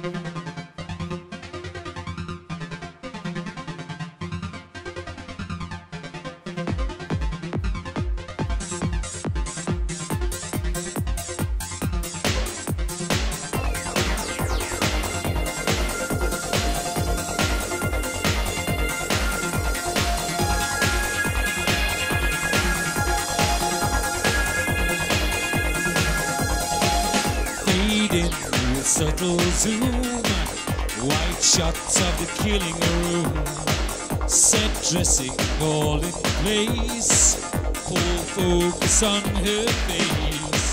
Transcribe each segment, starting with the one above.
Subtle zoom, white shots of the killing room, set dressing all in place, full focus on her face,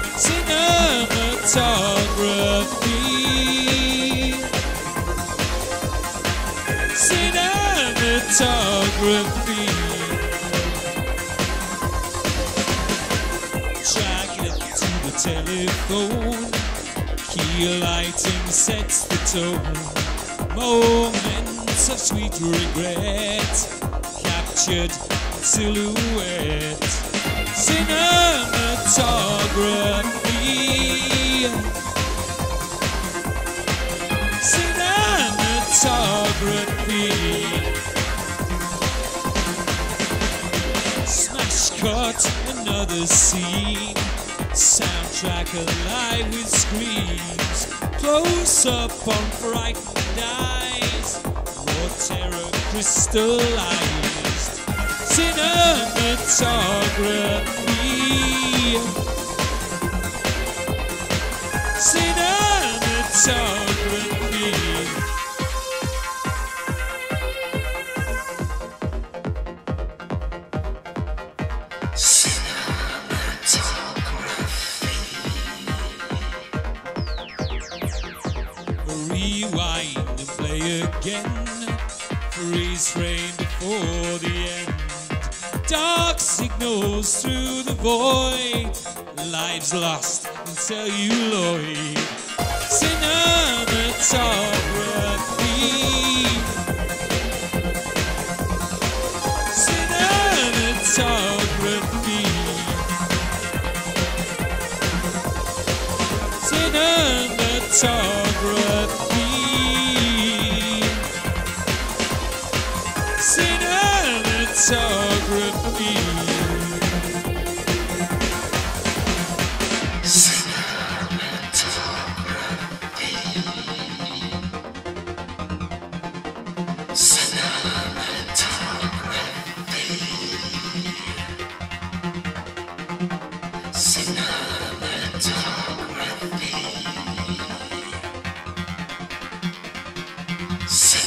cinematography, cinematography, track it to the telephone. Key lighting sets the tone. Moments of sweet regret captured silhouette. Cinematography. Cinematography. Smash cut, another scene. Soundtrack alive with screams, close up on frightened eyes, more terror crystallized. Cinematography, cinematography. Rewind and play again. Freeze frame before the end. Dark signals through the void. Lives lost in celluloid. Cinematography. Cinematography. Cinematography. Cinematography. Cinematography.